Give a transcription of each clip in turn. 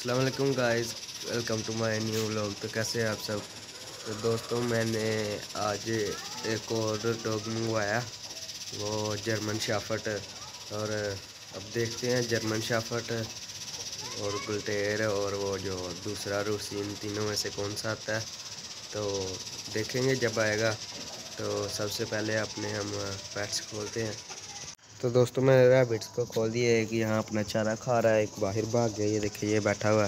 अस्सलाम वालेकुम guys, welcome to my new vlog. तो कैसे हैं आप सब। तो दोस्तों मैंने आज एक और डॉग मंगवाया, वो जर्मन शेफर्ड। और अब देखते हैं जर्मन शेफर्ड और गुलटेर और वो जो दूसरा रूसी, इन तीनों में से कौन सा आता है तो देखेंगे जब आएगा। तो सबसे पहले अपने हम पेट्स खोलते हैं। तो दोस्तों मैंने रैबिट्स को खोल दिया है कि यहाँ अपना चारा खा रहा है। एक बाहर भाग गया, ये देखिए ये बैठा हुआ है।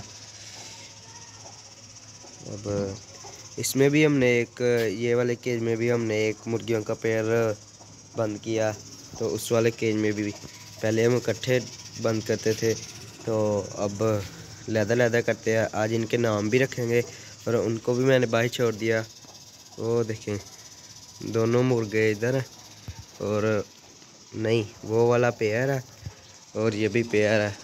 अब इसमें भी हमने एक, ये वाले केज में भी हमने एक मुर्गियों का पेयर बंद किया। तो उस वाले केज में भी पहले हम इकट्ठे बंद करते थे, तो अब लहदा करते हैं। आज इनके नाम भी रखेंगे और उनको भी मैंने बाहर छोड़ दिया। वो देखें दोनों मुर्गे इधर हैं, और नहीं वो वाला पेयर है और ये भी पेयर है।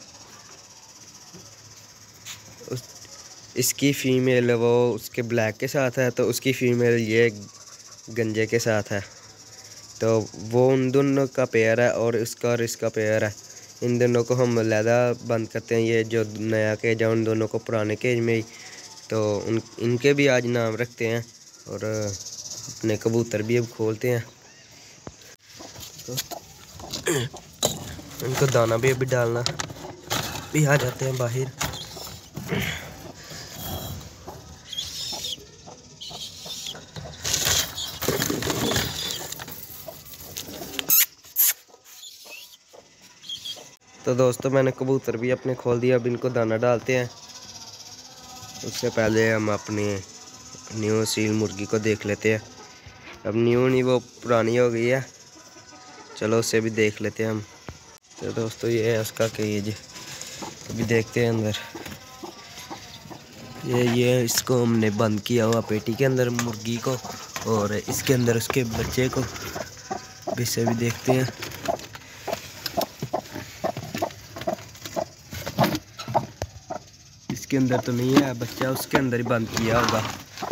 इसकी फ़ीमेल वो उसके ब्लैक के साथ है, तो उसकी फ़ीमेल ये गंजे के साथ है। तो वो उन दोनों का पेयर है और इसका पेयर है। इन दोनों को हम अलहदा बंद करते हैं। ये जो नया केज है उन दोनों को पुराने केज में ही। तो इनके भी आज नाम रखते हैं और अपने कबूतर भी अब खोलते हैं। तो इनको दाना भी अभी डालना भी आ जाते हैं बाहर। तो दोस्तों मैंने कबूतर भी अपने खोल दिया, अब इनको दाना डालते हैं। उससे पहले हम अपनी न्यू सील मुर्गी को देख लेते हैं। अब न्यू नहीं, वो पुरानी हो गई है। चलो उसे भी देख लेते हैं हम। तो दोस्तों ये है उसका केज, अभी देखते हैं अंदर। ये इसको हमने बंद किया हुआ पेटी के अंदर मुर्गी को, और इसके अंदर उसके बच्चे को भी, इसे भी देखते हैं। इसके अंदर तो नहीं है बच्चा, उसके अंदर ही बंद किया होगा।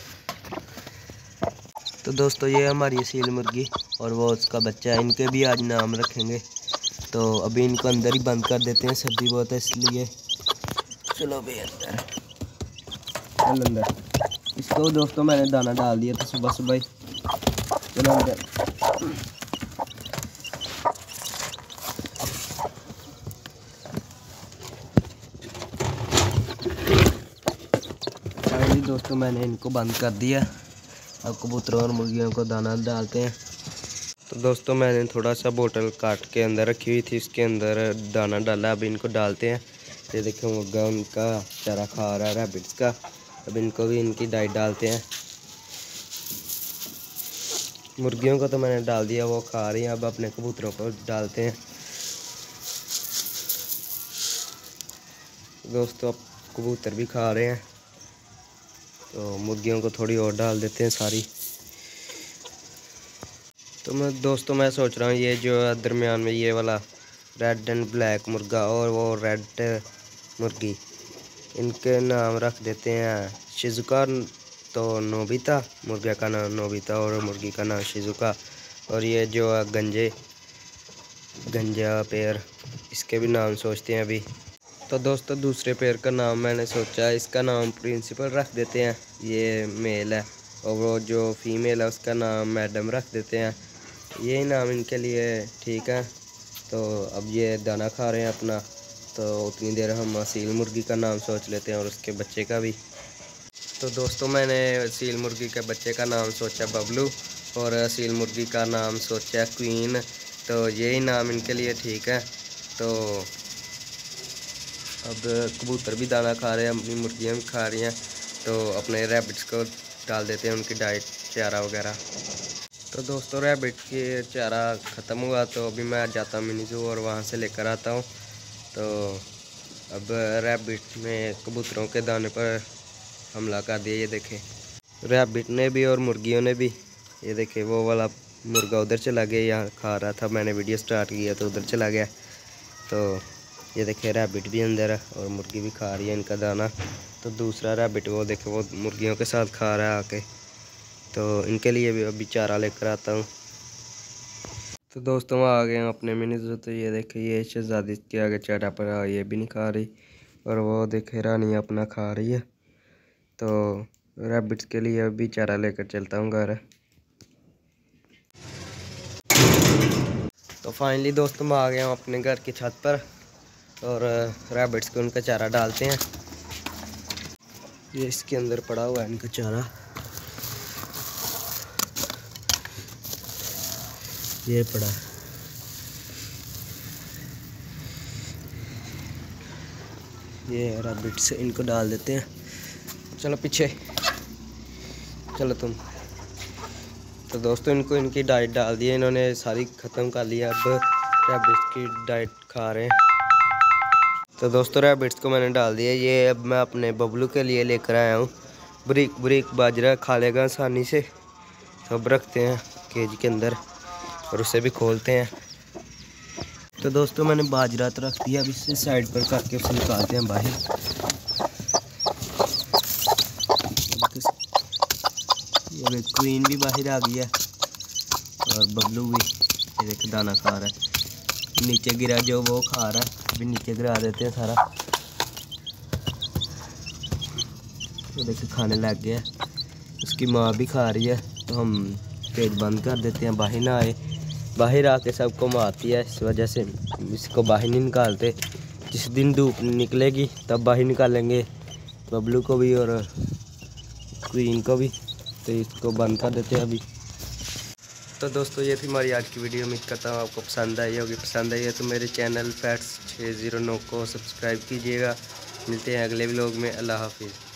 तो दोस्तों ये हमारी सील मुर्गी और वो उसका बच्चा है, इनके भी आज नाम रखेंगे। तो अभी इनको अंदर ही बंद कर देते हैं, सर्दी बहुत है इसलिए। चलो भाई अंदर, चल अंदर। इसको दोस्तों मैंने दाना डाल दिया था सुबह सुबह ही। चलो अंदर। फाइनली दोस्तों मैंने इनको बंद कर दिया। अब कबूतरों और मुर्गियों को दाना डालते हैं। तो दोस्तों मैंने थोड़ा सा बोतल काट के अंदर रखी हुई थी, इसके अंदर दाना डाला। अब इनको डालते हैं। ये देखो मुर्गा उनका चारा खा रहा है रैबिट्स का। अब इनको भी इनकी डाइट डालते हैं। मुर्गियों को तो मैंने डाल दिया, वो खा रही हैं। अब अपने कबूतरों को डालते हैं। दोस्तों अब कबूतर भी खा रहे हैं, तो मुर्गियों को थोड़ी और डाल देते हैं सारी। तो मैं सोच रहा हूँ ये जो दरमियान में ये वाला रेड एंड ब्लैक मुर्गा और वो रेड मुर्गी, इनके नाम रख देते हैं शिजुका। तो नोबिता, मुर्गे का नाम नोबिता और मुर्गी का नाम शिजुका। और ये जो गंजा पेयर, इसके भी नाम सोचते हैं अभी। तो दोस्तों दूसरे पेयर का नाम मैंने सोचा, इसका नाम प्रिंसिपल रख देते हैं, ये मेल है। और वो जो फीमेल है उसका नाम मैडम रख देते हैं। यही नाम इनके लिए ठीक है। तो अब ये दाना खा रहे हैं अपना, तो उतनी देर हम सील मुर्गी का नाम सोच लेते हैं और उसके बच्चे का भी। तो दोस्तों मैंने सील मुर्गी के बच्चे का नाम सोचा बबलू, और सील मुर्गी का नाम सोचा क्वीन। तो यही नाम इनके लिए ठीक है। तो अब कबूतर भी दाना खा रहे हैं, अपनी मुर्गियाँ भी खा रही हैं। तो अपने रैबिट्स को डाल देते हैं उनकी डाइट, चारा वगैरह। तो दोस्तों रैबिट की चारा ख़त्म हुआ, तो अभी मैं जाता हूँ मिनी ज़ू और वहाँ से लेकर आता हूँ। तो अब रैबिट ने कबूतरों के दाने पर हमला कर दिया। ये देखें रैबिट ने भी और मुर्गियों ने भी। ये देखें वो वाला मुर्गा उधर चला गया, यहाँ खा रहा था, मैंने वीडियो स्टार्ट किया तो उधर चला गया। तो ये देखे रैबिट भी अंदर है और मुर्गी भी खा रही है इनका दाना। तो दूसरा रैबिट वो देखे वो मुर्गियों के साथ खा रहा है आके। तो इनके लिए भी अभी चारा लेकर आता हूँ। तो दोस्तों आ गए हैं अपने मिनी ज़ू। तो ये देखे ये शहज़ादी के आगे चारा पर ये भी नहीं खा रही, और वो देखे रानी अपना खा रही है। तो रैबिट्स के लिए अभी चारा लेकर चलता हूँ घर। तो फाइनली दोस्तों मैं आ गया हूँ अपने घर की छत पर और रैबिट्स को उनका चारा डालते हैं। ये इसके अंदर पड़ा हुआ है इनका चारा, ये पड़ा है। ये रैबिट्स इनको डाल देते हैं। चलो पीछे चलो तुम। तो दोस्तों इनको इनकी डाइट डाल दी है, इन्होंने सारी ख़त्म कर लिया। अब रैबिट्स की डाइट खा रहे हैं। तो दोस्तों रैबिट्स को मैंने डाल दिया। ये अब मैं अपने बबलू के लिए लेकर आया हूँ। ब्रिक ब्रिक बाजरा खा लेगा आसानी से। तो अब रखते हैं केज के अंदर और उसे भी खोलते हैं। तो दोस्तों मैंने बाजरा तो रख दिया, अब इसे साइड पर करके उसे निकालते हैं बाहर। ये क्वीन भी बाहर आ गई है और बबलू भी, ये देखिए दाना खा रहा है। नीचे गिरा जो वो खा रहा है, अभी नीचे गिरा देते हैं सारा। ये देखिए खाने लग गया, उसकी माँ भी खा रही है। तो हम केज बंद कर देते हैं, बाहर ना आए। बाहर आके सबको मारती है, इस वजह से इसको बाहर नहीं निकालते। जिस दिन धूप निकलेगी तब बाहर निकालेंगे बबलू को भी और क्वीन को भी। तो इसको बंद कर देते हैं अभी। तो दोस्तों ये थी हमारी आज की वीडियो। उम्मीद करता हूँ आपको पसंद आई होगी। पसंद आई है तो मेरे चैनल पेट्स 609 को सब्सक्राइब कीजिएगा। मिलते हैं अगले व्लॉग में। अल्लाह हाफिज़।